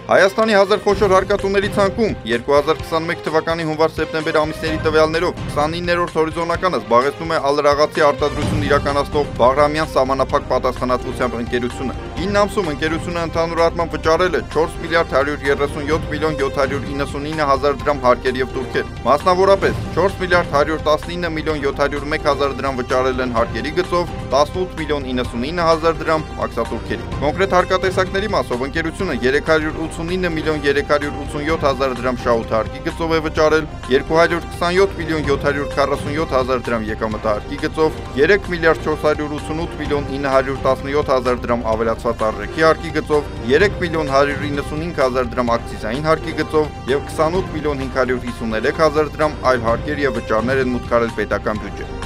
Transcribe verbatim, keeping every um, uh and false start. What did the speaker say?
Հայաստանի հազար խոշոր հարկատուների ցանկում երկու հազար քսաներեք թվականի հունվար-սեպտեմբեր ամիսների տվյալներով քսանիններորդ հորիզոնականը զբաղեցնում է ալրաղացի արտադրություն իրականացնող Բաղրամյան սահմանափակ պատասխանատվությամբ ընկերությունը։ ինը ամսում ընկերությունը ընդհանուր առմամբ վճարել է չորս միլիարդ հարյուր երեսունյոթ միլիոն յոթ հարյուր իննսունինը հազար դրամ հարկեր եւ տուրքեր։ Մասնավորապես չորս միլիարդ հարյուր տասնինը միլիոն յոթ հարյուր մեկ հազար դրամ վճարել են հարկերի գծով, տասնութ միլիոն իննսունինը հազար դրամ մաքսատուրքերի։ Կոնկրետ հարկատեսակների մասով ընկերությունը երեք հարյուր ութսունինը միլիոն երեք հարյուր ութսունյոթ հազար դրամ շահութարկի գծով է վճարել, երկու հարյուր քսանյոթ միլիոն յոթ հարյուր քառասունյոթ հազար դրամ եկամտահարկի գծով, երեք միլիարդ չորս հարյուր ութսունութ միլիոն ինը հարյուր տասնյոթ հազար դրամ ավելացված արժեքի հարկի գծով, երեք միլիոն հարյուր իննսունհինգ հազար դրամ ակցիզային հարկի գծով եւ քսանութ միլիոն հինգ հարյուր հիսուներեք հազար դրամ այլ հարկեր եւ վճարներ են մուտք արել պետական բյուջե։